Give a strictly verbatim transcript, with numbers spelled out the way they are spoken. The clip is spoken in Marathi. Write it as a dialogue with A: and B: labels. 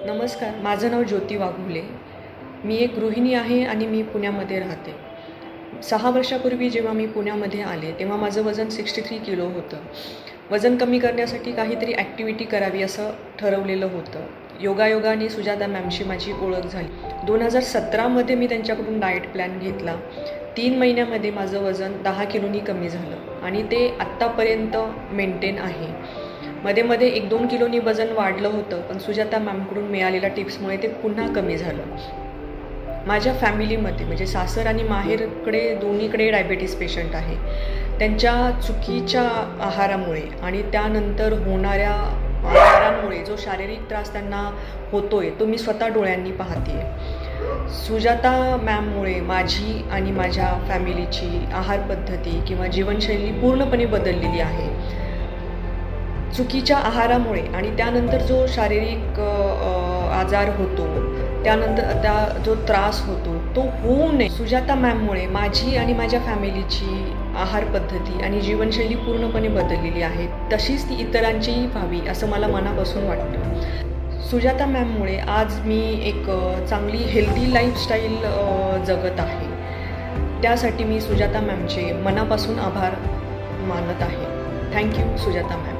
A: नमस्कार, माझं नाव ज्योती वाघुले. मी एक गृहिणी आहे आणि मी पुण्यामध्ये राहते. सहा वर्षापूर्वी जेव्हा मी पुण्यामध्ये आले तेव्हा माझं वजन सिक्स्टी थ्री किलो होतं. वजन कमी करण्यासाठी काहीतरी ॲक्टिव्हिटी करावी असं ठरवलेलं होतं. योगायोगाने सुजाता मॅमशी माझी ओळख झाली. दोन हजार सतरामध्ये मी त्यांच्याकडून डाएट प्लॅन घेतला. तीन महिन्यामध्ये माझं वजन दहा किलोनी कमी झालं आणि ते आत्तापर्यंत मेंटेन आहे. मध्ये मध्ये एक दोन किलोनी वजन वाढलं होतं, पण सुजाता मॅमकडून मिळालेल्या टिप्समुळे ते पुन्हा कमी झालं. माझ्या फॅमिलीमध्ये म्हणजे सासर आणि माहेरकडे दोन्हीकडे डायबेटीस पेशंट आहे. त्यांच्या चुकीच्या आहारामुळे आणि त्यानंतर होणाऱ्या आहारामुळे जो शारीरिक त्रास त्यांना होतोय तो मी स्वतः डोळ्यांनी पाहते. सुजाता मॅममुळे माझी आणि माझ्या फॅमिलीची आहार पद्धती किंवा जीवनशैली पूर्णपणे बदललेली आहे. चुकीच्या आहारामुळे आणि त्यानंतर जो शारीरिक आजार होतो, त्यानंतर त्या जो त्रास होतो तो होऊ नये. सुजाता मॅममुळे माझी आणि माझ्या फॅमिलीची आहार पद्धती आणि जीवनशैली पूर्णपणे बदललेली आहे. तशीच ती इतरांचीही व्हावी असं मला मनापासून वाटतं. सुजाता मॅममुळे आज मी एक चांगली हेल्दी लाईफस्टाईल जगत आहे. त्यासाठी मी सुजाता मॅमचे मनापासून आभार मानत आहे. Thank you Sujata ma'am.